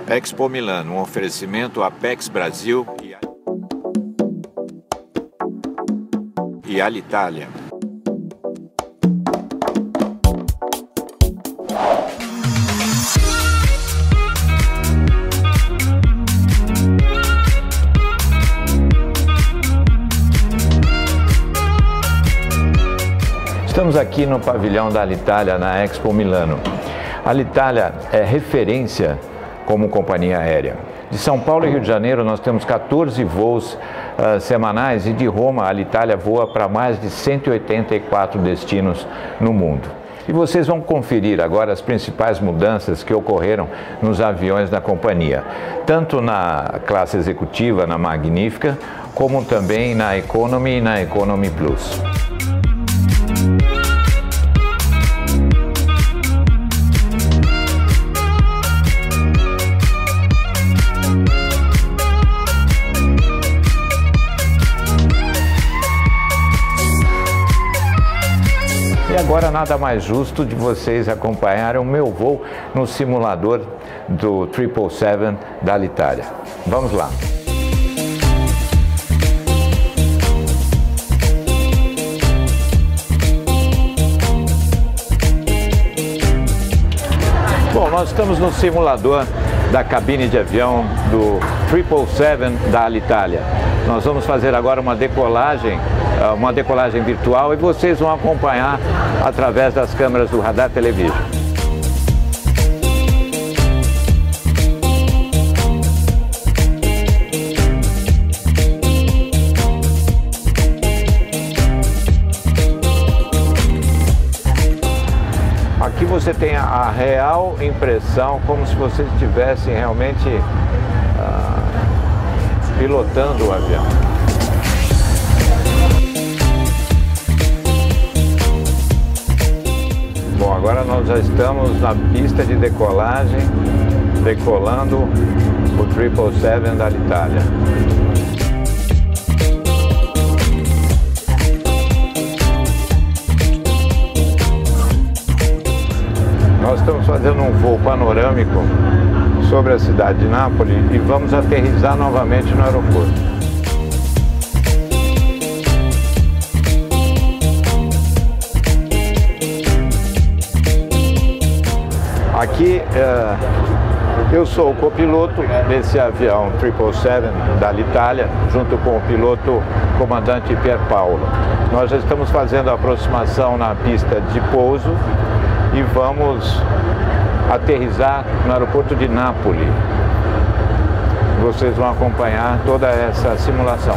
Expo Milano, um oferecimento Apex Brasil e Alitalia. Estamos aqui no pavilhão da Alitalia, na Expo Milano. A Alitalia é referência como companhia aérea. De São Paulo e Rio de Janeiro nós temos 14 voos semanais e de Roma a Alitalia voa para mais de 184 destinos no mundo. E vocês vão conferir agora as principais mudanças que ocorreram nos aviões da companhia, tanto na classe executiva, na Magnífica, como também na Economy e na Economy Plus. E agora nada mais justo de vocês acompanharem o meu voo no simulador do 777 da Alitalia. Vamos lá! Bom, nós estamos no simulador da cabine de avião do 777 da Alitalia. Nós vamos fazer agora uma decolagem virtual e vocês vão acompanhar através das câmeras do Radar Television. Aqui você tem a real impressão, como se você estivesse realmente pilotando o avião. Bom, agora nós já estamos na pista de decolagem, decolando o 777 da Alitalia. Nós estamos fazendo um voo panorâmico sobre a cidade de Nápoles e vamos aterrissar novamente no aeroporto. Aqui eu sou o copiloto desse avião 777 da Alitalia, junto com o piloto comandante Pierpaolo. Nós já estamos fazendo a aproximação na pista de pouso e vamos aterrissar no aeroporto de Nápoles. Vocês vão acompanhar toda essa simulação.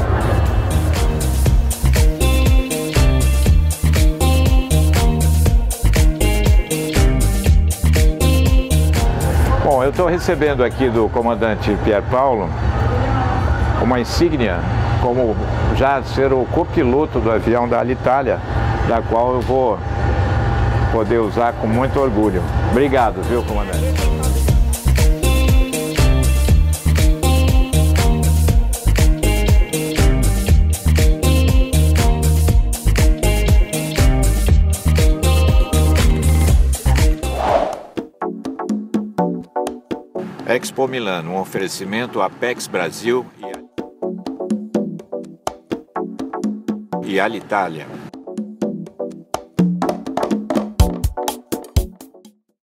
Bom, eu estou recebendo aqui do comandante Pierpaolo uma insígnia como já ser o copiloto do avião da Alitalia, da qual eu vou poder usar com muito orgulho. Obrigado, viu, comandante? Expo Milano, um oferecimento Apex Brasil e Alitalia.